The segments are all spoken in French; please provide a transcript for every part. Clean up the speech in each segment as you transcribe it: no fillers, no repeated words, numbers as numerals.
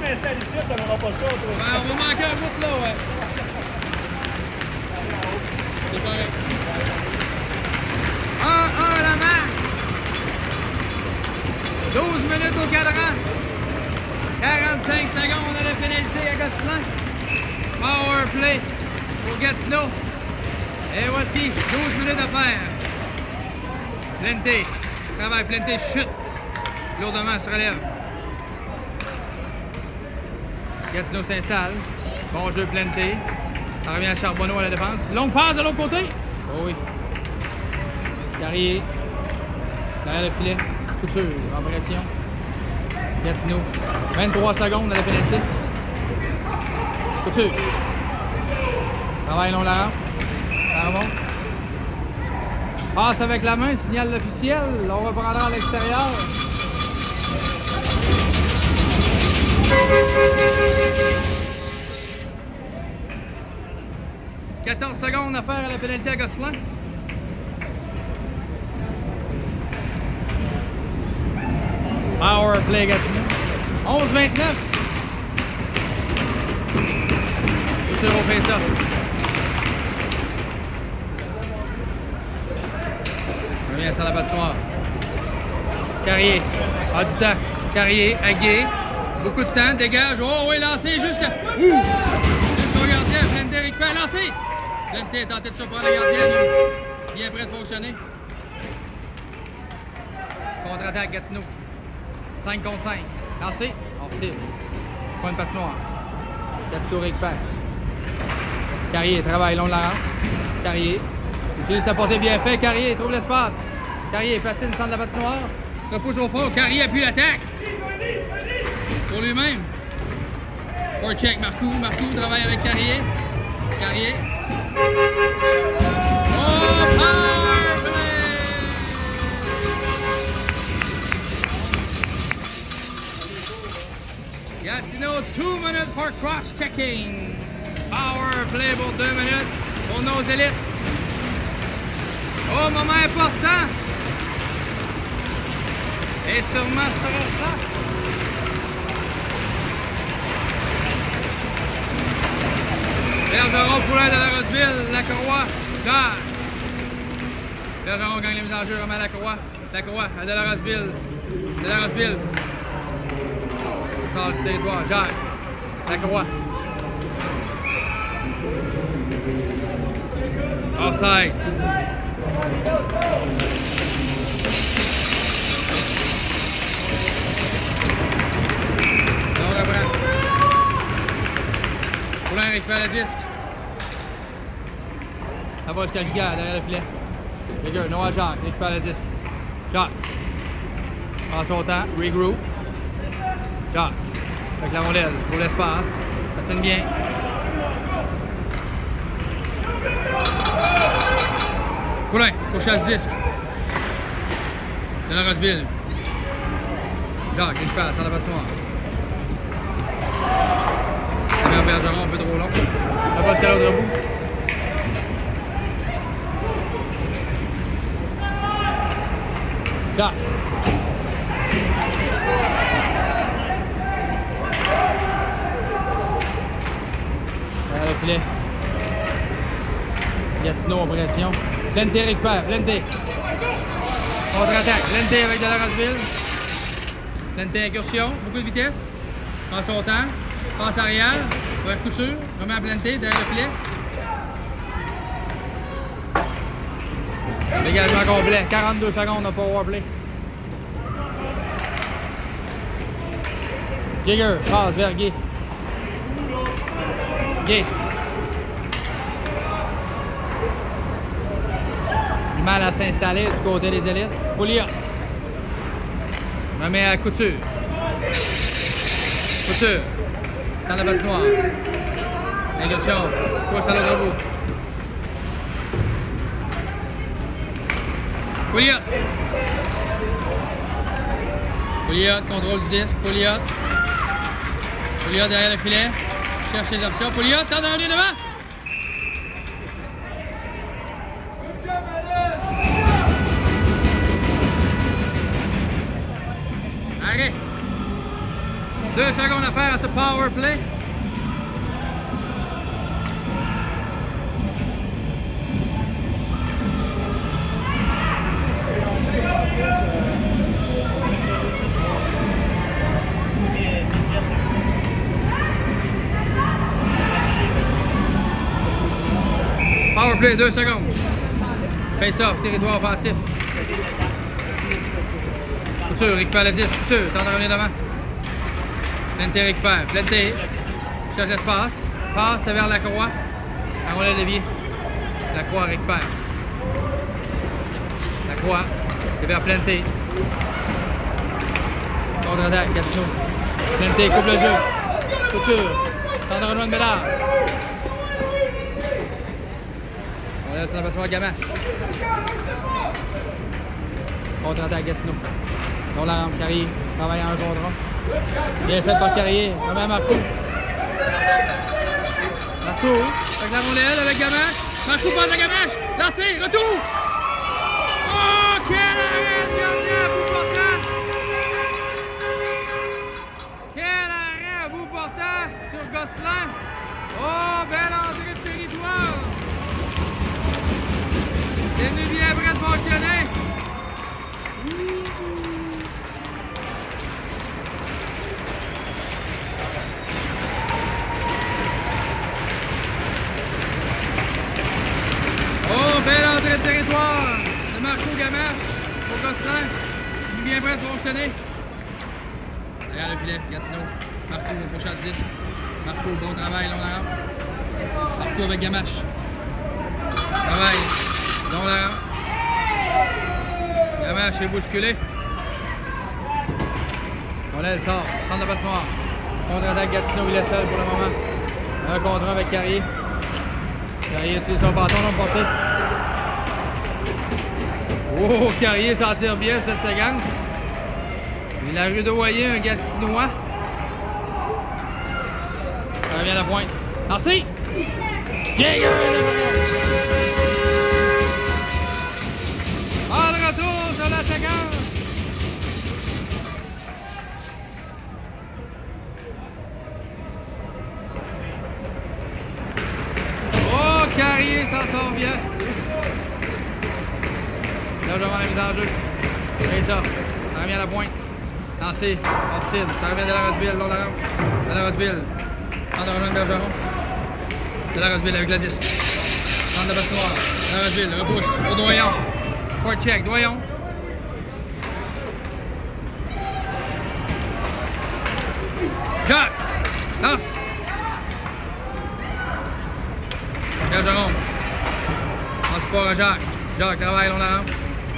m'installe ici, t'auras pas ça. Ouais, on va manquer un bout là, ouais. C'est correct. 1-1 la marque. 12 minutes au cadran. 45 secondes à la pénalité à Gatineau. Power play pour Gatineau. Et voici 12 minutes à faire. Plente. Travail, Plente chute. Lourdement se relève. Gatineau s'installe. Bon jeu Plente. Ça revient à Charbonneau à la défense. Longue passe de l'autre côté. Oh oui. Carrier. Derrière le filet. Couture en pression. Gatineau. 23 secondes à la pénalité. Couture. Travail long large. Ça remonte. Passe avec la main, signale l'officiel. On reprendra à l'extérieur. « 14 secondes à faire à la pénalité à Gosselin. Power play Gatineau. 11-29. Couture au face-off. Revient sur la patinoire. Carrier. A du temps. Carrier, Aguet. Beaucoup de temps. Dégage. Oh oui, lancé jusqu'à... Jusqu'au gardien. Plente récupère. Lancé. Plente est tenté de surprendre le gardien. Bien prêt de fonctionner. Contre-attaque Gatineau. 5 contre 5. Lancé. Hors-cible. Point de patinoire. Gatineau récupère. Carrier. Travail long de la rampe. Carrier. Utilise sa portée bien fait. Carrier trouve l'espace. Carrier patine centre de la patinoire. Repousse au fond. Carrier appuie l'attaque. Pour lui-même. Forecheck Marcoux. Marcoux travaille avec Carrier. Carrier. Oh, power play! Gatineau, 2 minutes for cross-checking. Power play pour 2 minutes pour nos élites. Oh, moment important. Et sûrement stressant. Bergeron, Poulain de la Roseville, Lacroix, Jacques. Bergeron gagne les mises en jeu, remet Lacroix. Lacroix à de la Roseville. De la Roseville. Sort du territoire, Jacques. Lacroix. Offside. On reprend. Poulain récupère le disque. Ça va jusqu'à Gigard derrière le filet. Gigard, Noah Jacques récupère le disque. Jacques. Prend son temps, regroup. Jacques. Avec la rondelle pour l'espace. Patine bien. Poulain, couche à ce disque. De la Roseville. Jacques récupère sur la patinoire. Bergeron un peu trop long. Ça va jusqu'à l'autre bout. Là. Le filet. Gatineau en pression. Plente récupère. Plente. Contre-attaque. Plente avec de la Roseville. Plente incursion. Beaucoup de vitesse. Prend son temps. Passe arrière. Ouais, couture, remet à Plente derrière le filet. Dégagement complet, 42 secondes de powerplay. Jigger, passe vers Guy. Guy. Du mal à s'installer du côté des élites. Pouliot. Remet à Couture. Couture. Sans la patinoire. Négociation. Pousse à l'autre bout. Pouliot. Pouliot, contrôle du disque. Pouliot. Pouliot derrière le filet. Cherche ses options. Pouliot, tente de revenir devant. Arrêt. 2 secondes à faire à ce power play. Power play, 2 secondes. Face-off, territoire offensif. Couture, récupère le disque. Couture, tente de revenir devant. Plente récupère. Plente. Cherche l'espace. Passe vers la croix. On le levier. La croix récupère. La croix. C'est vers Plente. Contre-attaque, Gatineau. Plente coupe le jeu. Couture. Tente de rejoindre Médard. On laisse la passoire Gamache. Contre-attaque Gatineau. Dans la rampe, Carrier. Travaille en un contre un. Bien fait par Carrier. Remet à Marco. Marco. Avec la rondelle avec Gamache. Marco passe à Gamache. Lancé. Retour. Oh, quel arrêt de gardien à bout portant. Quel arrêt à bout portant sur Gosselin. Oh, belle entrée de territoire. C'est venu bien près de fonctionner. Oh, belle entrée de territoire de Marco Gamache au Gosselin. Il est bien prêt de fonctionner. Derrière le filet, Gatineau. Marco au prochain 10. Marco, bon travail, long la rampe. Marco avec Gamache. Travail, long la rampe. Gamache est bousculé. On laisse, sort, centre de patinoire. Contre-attaque Gatineau, il est seul pour le moment. Un contre un avec Carrier. Carrier utilise son bâton non porté. Oh, Carrier s'en tire bien cette séquence. Il a rudoyé un Gatinois. Ça revient à la pointe. Lancé! Jäger! Ah, le retour sur la séquence. Oh, Carrier s'en sort bien. Largement la mise en jeu. C'est ça. Ça revient à la pointe. Lancé. Hors-cible. Ça revient de la Roseville. Long la rampe. De la Roseville. Centre de rejoindre Bergeron. De la Roseville avec le disque. Centre de patinoire. De la Roseville. Repousse. Au Doyon. Court check. Doyon. Jacques. Lance. Bergeron. En support à Jacques. Jacques travaille long la rampe.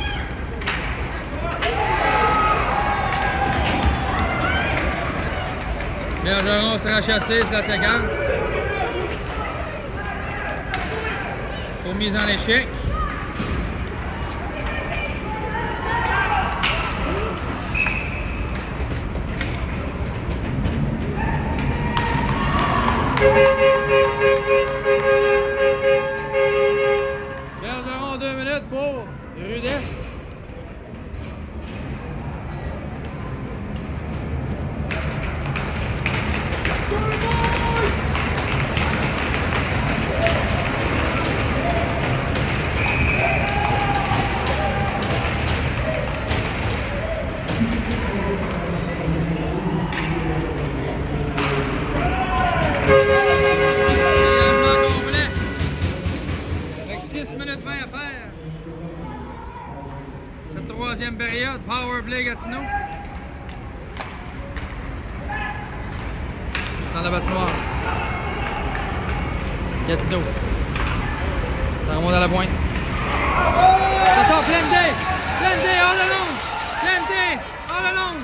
Bergeron sera chassé sur la séquence. Pour mise en échec. Bergeron 2 minutes pour Rudesse. Cette troisième période, power play Gatineau. Dans la patinoire. Gatineau. Ça remonte à la pointe. Ça sort plein D. Plein D, all along. Plein D, all along.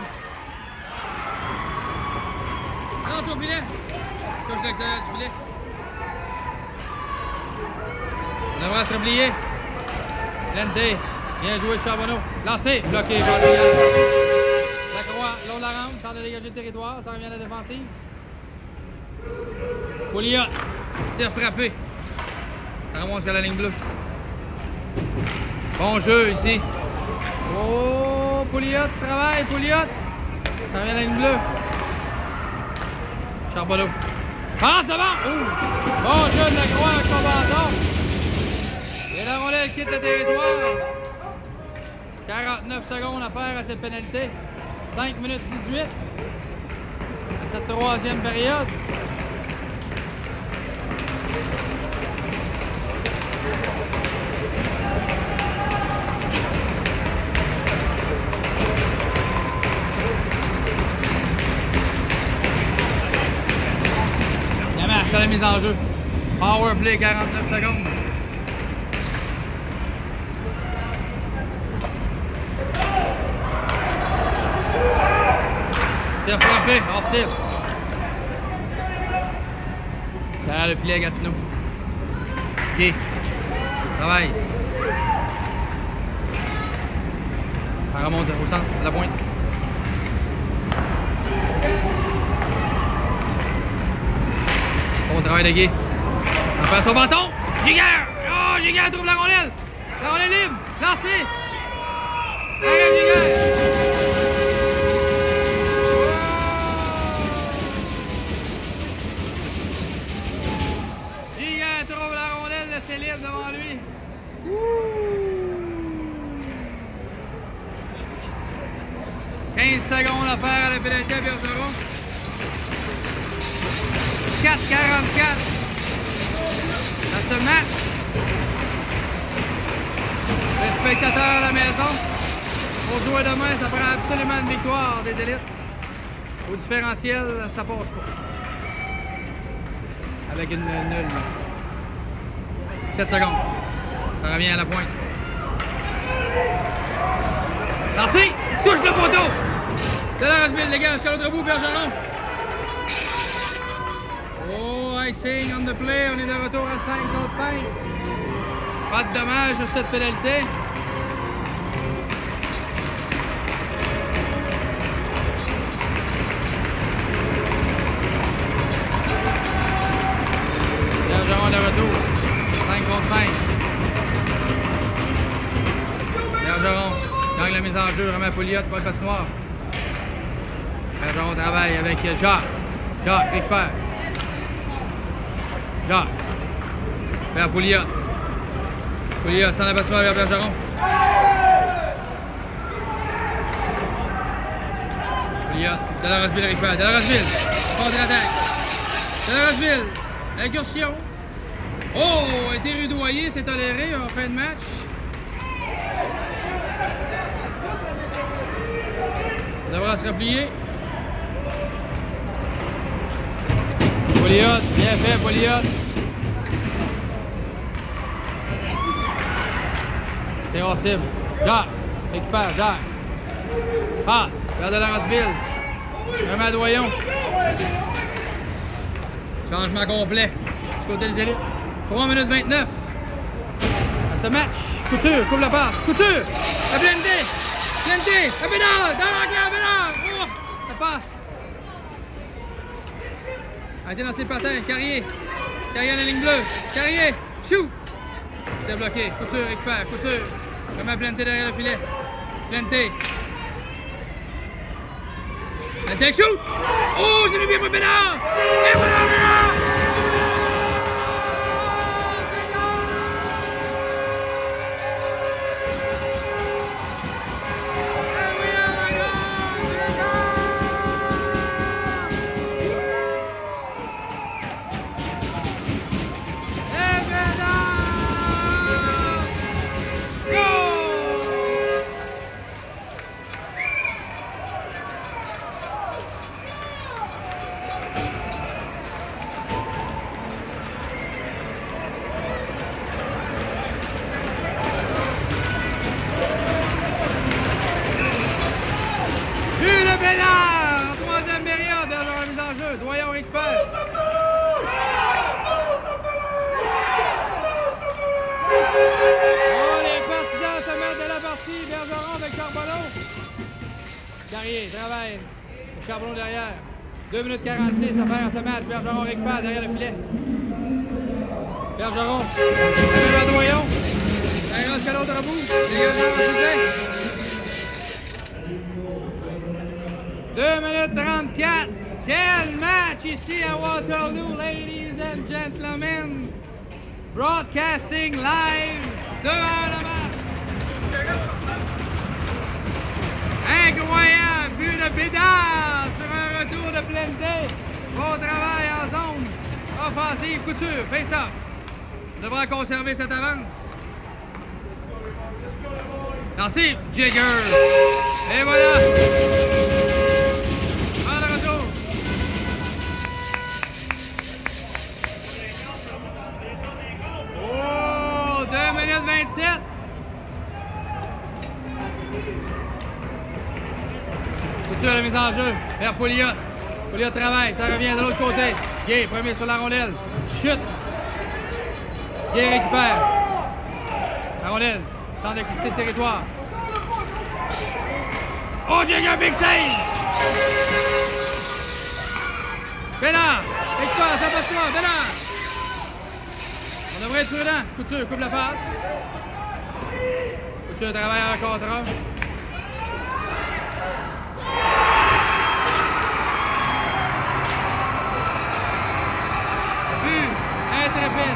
Lance au filet. Touche l'extérieur du filet. On devrait se replier. Plein D. Bien joué Charbonneau. Lancé. Bloqué. La croix. Long de la rampe. Tente de dégager le territoire. Ça revient à la défensive. Pouliot. Tir frappé. Ça remonte jusqu'à la ligne bleue. Bon jeu ici. Oh, Pouliot. Travail. Pouliot. Ça revient à la ligne bleue. Charbonneau. Passe devant! Oh! Bon jeu de la Croix avec son bâton. Et la rondelle quitte le territoire. 49 secondes à faire à cette pénalité. 5 minutes 18 à cette troisième période. La marche à la mise en jeu. Power play 49 secondes. Tire frappé, hors cible. Derrière le filet, Gatineau. OK. Travail. Ça remonte au centre, à la pointe. Bon travail de Guy. On passe au bâton. Giguère! Oh, Giguère trouve la rondelle. La rondelle libre. Lancé. Arrête, Giguère. Trouve la rondelle, laissez libre devant lui. 15 secondes à faire à la pénalité à Bergeron. 4-44. Ça se match. Les spectateurs à la maison. Pour jouer demain, ça prend absolument une victoire des élites. Au différentiel, ça passe pas. Avec une nulle. 7 secondes. Ça revient à la pointe. Lancé! Touche le poteau! De la Rasmille, les gars, jusqu'à l'autre bout, Bergeron. Oh, icing on the play. On est de retour à 5 contre 5. Pas de dommage sur cette pénalité. Bergeron de retour. 5 contre 5. Bergeron gagne la mise en jeu, remet Pouliot pour le patinoire. Bergeron travaille avec Jacques. Jacques récupère. Jacques. Vers Pouliot. Pouliot s'en aperçoit vers Bergeron. Pouliot. De la Roseville récupère. De la Roseville. Contre-attaque. De la Roseville. Incursion. Oh, a été rudoyé, c'est toléré en fin de match. Il devra se replier. Pouliot, bien fait, Pouliot. C'est hors cible. Jacques, récupère, Jacques. Passe, vers de la Roseville. Remet à Doyon. Changement complet. Du côté des élites. 3 minutes 29. À ce match. Couture, coupe la passe. Couture. La blindé. Blindé. La pénale. Dans l'anglais, la pénale. Oh, la passe. Arrêtez dans ses patins. Carrier. Carrier à la ligne bleue. Carrier. Shoot. C'est bloqué. Couture, récupère. Couture. Remet Blindé derrière le filet. Blindé. Blindé, shoot. Oh, c'est le bien pour Bénard. Et voilà, Bénard. En troisième période, dans la mise en jeu, Doyon récupère. Oh, les partisans se mettent de la partie. Bergeron avec Charbonneau. Carrier, travail. Charbonneau derrière. 2 minutes 46 à faire à ce match. Bergeron récupère derrière le filet. Bergeron. Vers Doyon. Ça ira jusqu'à l'autre bout. Les gars, 2 minutes 34. Quel match ici à Waterloo, ladies and gentlemen! Broadcasting live devant le match! Incroyable! But de Bédard sur un retour de Plente. Bon travail en zone offensive. Couture, face-up. Devra conserver cette avance. Merci, Jagger. Et voilà! En retour. Oh! 2 minutes 27. Couture la mise en jeu vers Pouliot. Pouliot travaille, ça revient de l'autre côté. Gay, premier sur la rondelle. Chute. Gay récupère. La rondelle. Tente de quitter le territoire. Oh, Jagger, big save! Bénard! Expert, ça passe toi, Bénard! On devrait être prudent. Couture coupe la passe. Couture travaille en contrat. Intrépide.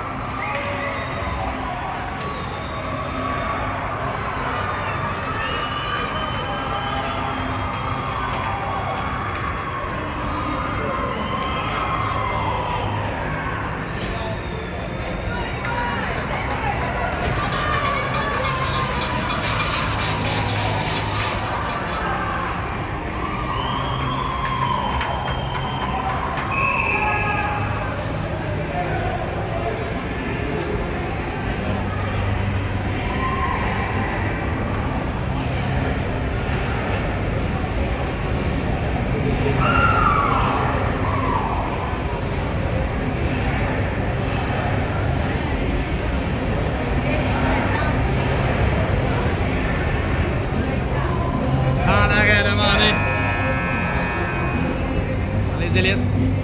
Les élites.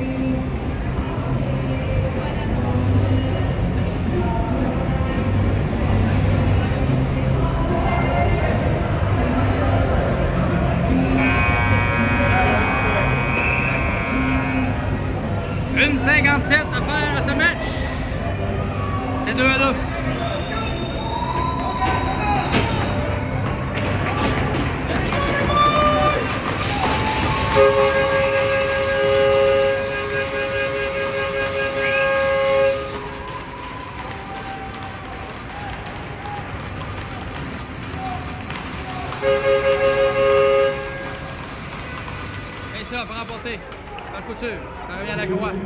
Une 57 à faire à ce match. C'est 2-2. Et ça, pour remporter. Par Couture. Ça revient à la croix.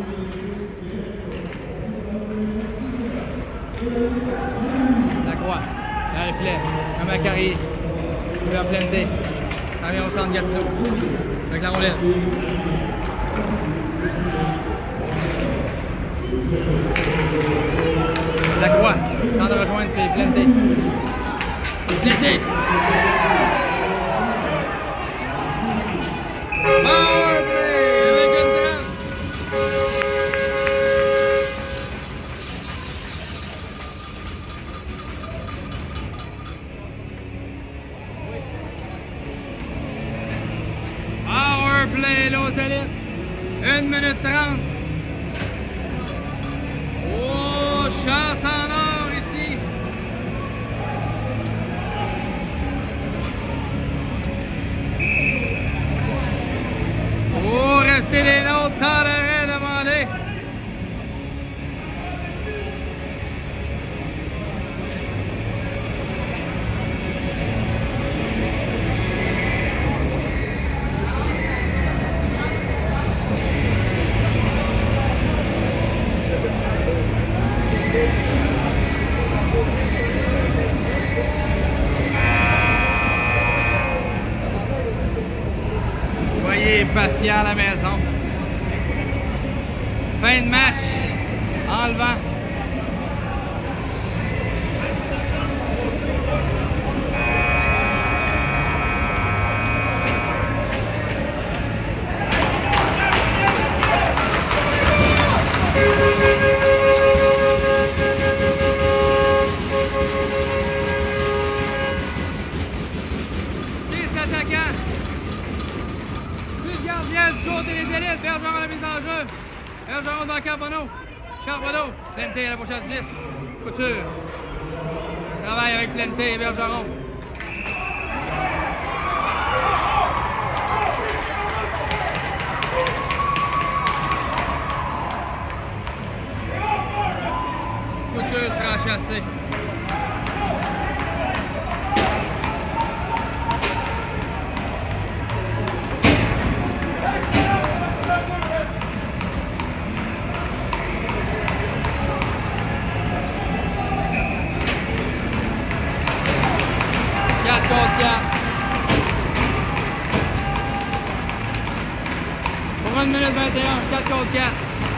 La croix. Dans le filet. Comme un carré. Il va Plente. Ça revient au centre Gatineau. Avec la rondelle. La croix. Tente de rejoindre, c'est Plente. Plente. Power play avec une trappe. Power play, Los Élites. 1 minute 30. Oh, chasse en or ici. Oh, rester les nôtres, temps d'arrêt demandé. Soyez patient à la maison. Fin de match. Enlevant. Attaquants. gardien du côté des élites. Bergeron à la mise en jeu. Bergeron devant Carbonneau. Charbonneau. Plante à la pochette 10. Couture. Travaille avec Plante et Bergeron. Couture sera chassé. Pour 1 minute 21, 4 contre 4.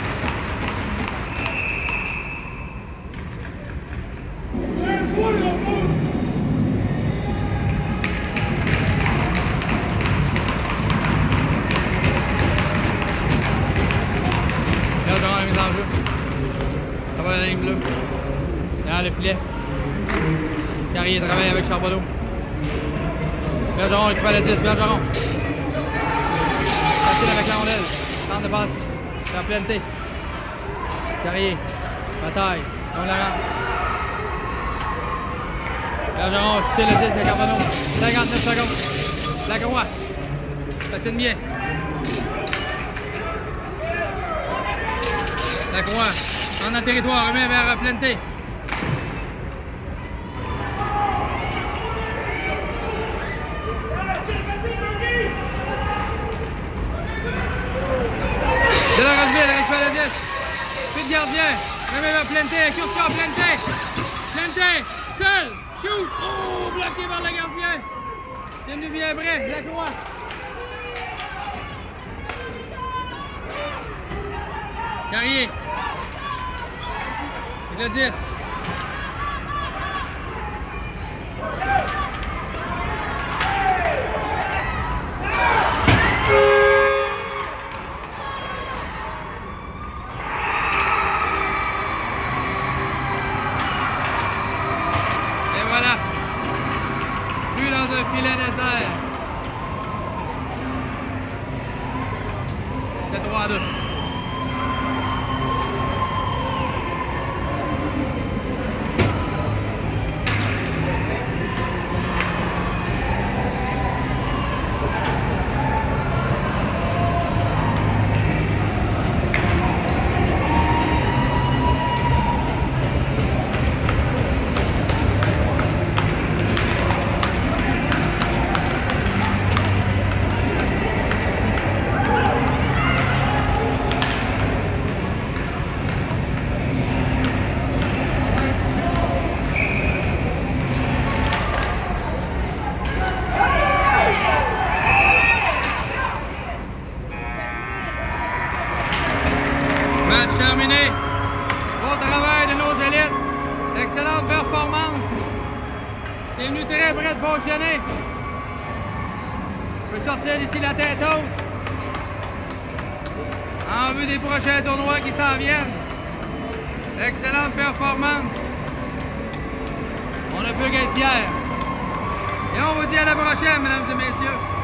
Bergeron la mise en jeu. Ça va la ligne bleue. Derrière le filet. Carrier travaille avec Charbonneau. Bergeron récupère le 10, Bergeron. Facile avec la rondelle. Centre de passe. La Plante. Carrier. Bataille. On la rend. Bergeron, style le 10 à Carbonneau. 59 secondes. Lacroix. Patine bien. Lacroix. En le territoire, remet vers Plante. De la Roseville, récupère le 10. Puis de gardien. Remet vers Plante. Curcure Plante. Plante. Seul. Shoot. Oh, bloqué par le gardien. C'est venu bien près. Lacroix. Carrier. Avec le 10. Voilà. Plus dans un filet désert. C'est 3-2. Match terminé. Beau travail de nos élites. Excellente performance. C'est venu très près de fonctionner. On peut sortir d'ici la tête haute. En vue des prochains tournois qui s'en viennent. Excellente performance. On ne peut qu'être fiers. Et on vous dit à la prochaine, mesdames et messieurs.